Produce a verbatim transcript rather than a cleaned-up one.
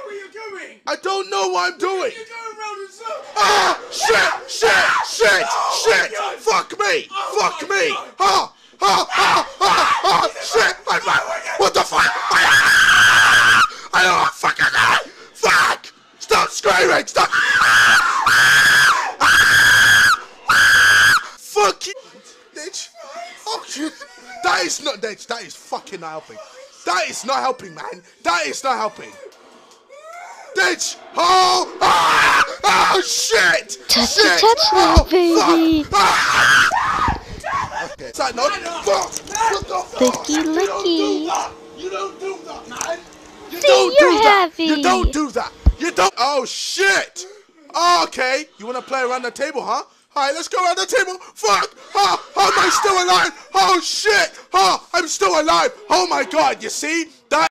where you're going. I don't know what I'm doing. You're going round in circles. Ah! Shit! Shit! Shit! Oh Shit! God. Fuck me! Oh Fuck me! God. Ah! Ah! Ah! Ah! Ah! Shit! I'm back. What the fuck? I don't know. Fuck! Fuck! Stop screaming! Stop! Fuck you, bitch! Oh, that is not, that, that is fucking not helping. That is not helping, man. That is not helping. Ditch! Oh! Ah! Oh, shit! Touch shit! it, touch oh, me, baby! Fuck. Ah! Okay. Is that not? Fuck! What the fuck? Licky, You don't do licky. that! You don't do that, man! You See, don't you're do that! heavy. You don't do that! You don't! Oh, shit! Oh, okay. You wanna play around the table, huh? Alright, let's go around the table. Fuck! Oh, oh, am I still alive? Oh, shit! Oh, I'm still alive! Oh, my God, you see?